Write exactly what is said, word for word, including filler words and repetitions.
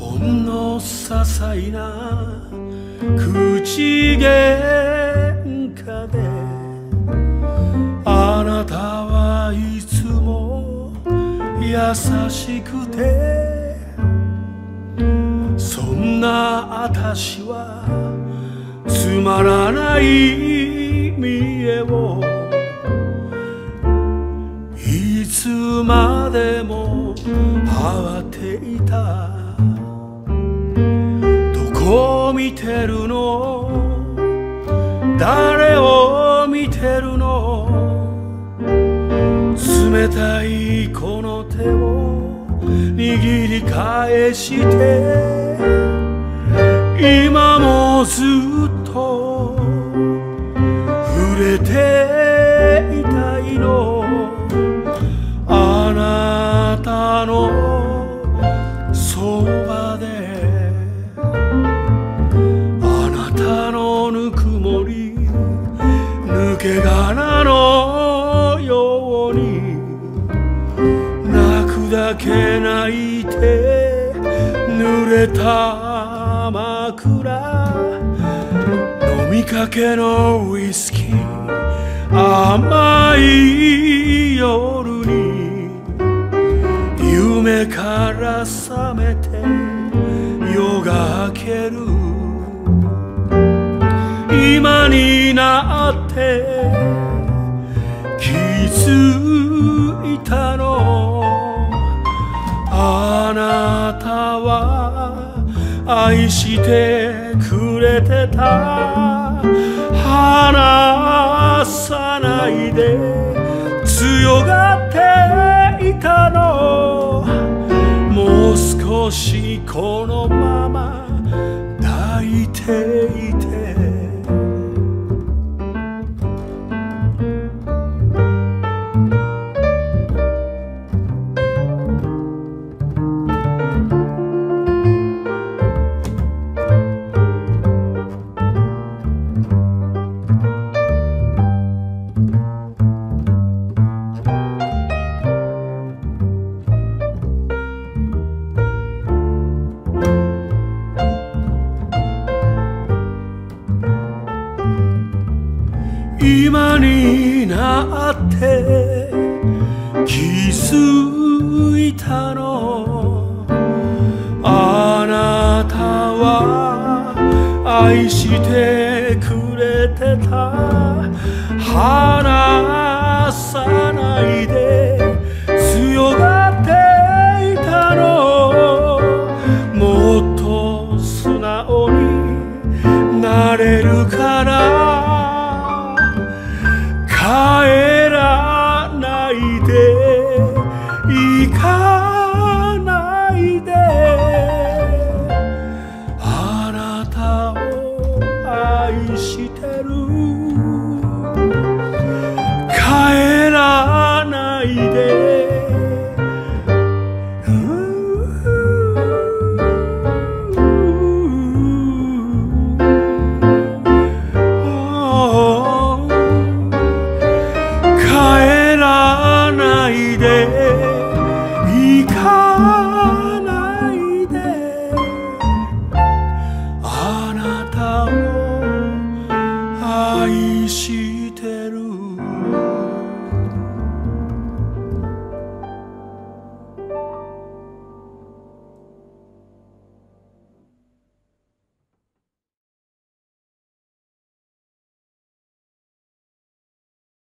ほんの些細な口喧嘩であなたはいつも優しくて、そんなあたしはつまらない見栄をいつまでも慌ていた。どこを見てるの、誰を見てるの、冷たいこの手を握り返して今もずっと触れていたいの。あなたのそばであなたのぬくもり抜け殻のように泣くだけ泣いて濡れた枕、飲みかけのウイスキー、甘い夜に夢から覚めて夜が明ける。今になって気づいたの、あなたは愛してくれてた。離さないで強がっていたの。もう少しこのまま抱いていて。今になって気づいたの、あなたは愛してくれてた。離さないで強がっていたの。もっと素直になれるから帰らないで行かないで、あなたを愛してる。帰らないで行かないで、あなたを愛し